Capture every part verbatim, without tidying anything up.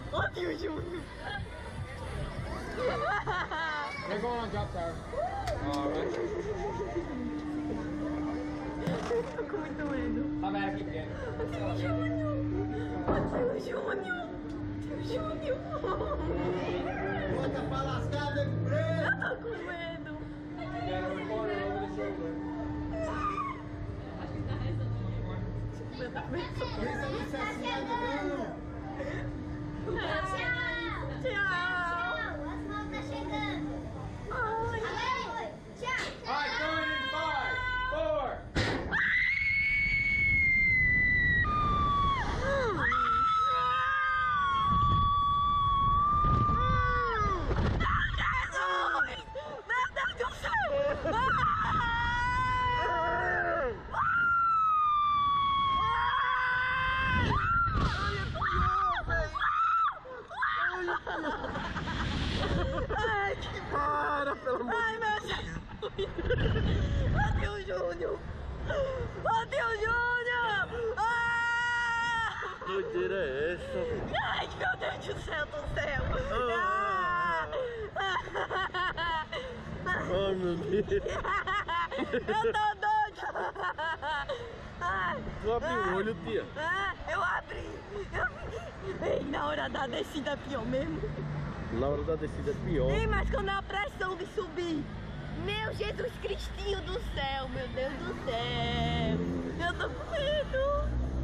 Ó, tio Júnior. They're going on drop tower. Alright. Tô com muito medo. How bad if you get? Tio Júnior. Ó, tio Júnior. Tio Júnior. Bota pra lascar, nego preto! Eu tô com medo. Meu Deus, meu Deus. Pensa nisso assim, não! Tchau. As malas tá chegando. Ai. Agora foi. Tchau. Alright, going in five, four. Meu Deus do céu! Ai, que Para, pelo amor Ai, meu Jesus! Adeus, Júnior! Adeus, Júnior! Ah! que doideira é essa? Ai, meu Deus do céu do céu! Ah! Ai, meu Deus. Eu tô doida! Ai, Tu abre o olho, tia. ah, eu abri! Eu... Ei, na hora da descida é pior mesmo. Na hora da descida é pior. Ei, mas quando é a pressão de subir? Meu Jesus Cristinho do céu, meu Deus do céu! Eu tô com medo!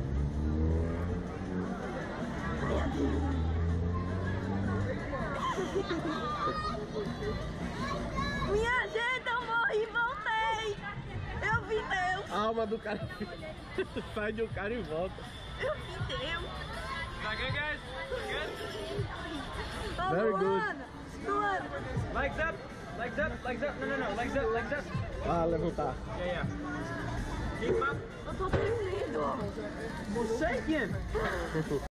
Minha gente, eu morri e voltei! Eu vi Deus! A alma do cara sai de um cara e volta. Eu vi Deus! Okay, guys? Good? Ô, Very good. Luana! Luana! Legs up, legs up, legs up. No, no, no. Legs up, legs up. Ah, levantar. Yeah, yeah. Keep up. Eu tô tremendo! Shaking.